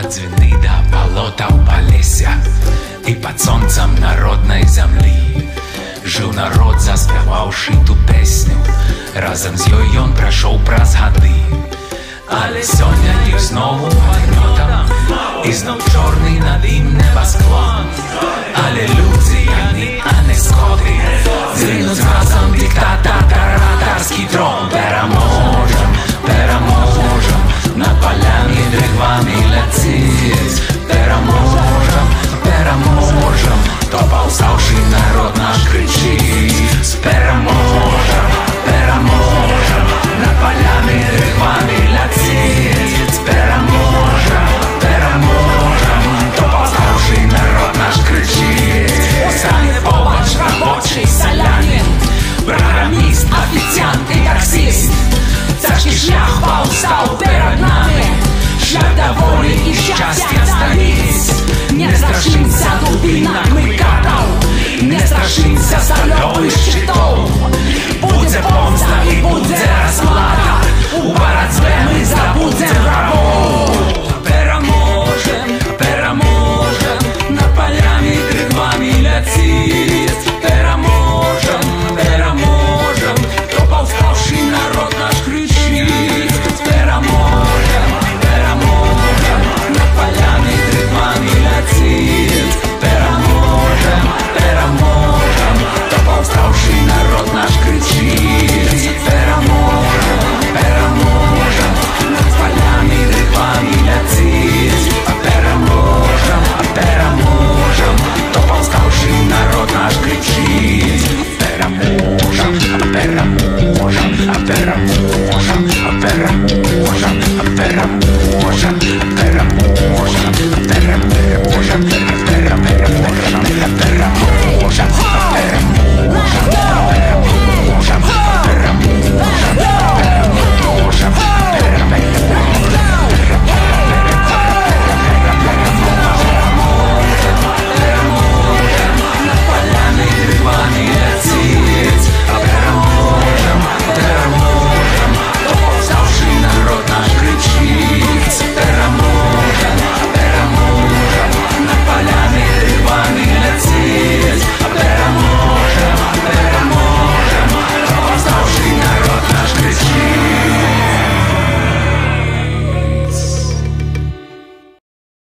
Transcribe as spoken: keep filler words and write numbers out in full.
ад дзвіны да балотаў палесся, і пад сонцам народнай зямлі жыў народ, заспяваўшы ту песню. Разам з ёй ён прайшоў праз гады. Але сёння іх знову пагнётам, і зноў чорны над ім небасклон. Але людзі яны, а не скоты, зрынуць разам дыктатар-таратарскі трон. Пераможам, пераможам, над палямі дрыгвамі ляціць. Пераможам, пераможам, то паўстаўшы народ наш крычыць. Пераможам, пераможам, над палямі дрыгвамі ляціць. Пераможам, пераможам, то паўстаўшы народ наш крычыць. Стане побач рабочий салянин, праграміст, афіцыянт і таксіст. Цяжкі шлях паўстаў перад намі, шлях да волі і шчасця сталіць. Не страшымся дубінак мы катаў, не страшымся сталёвых шчытоў.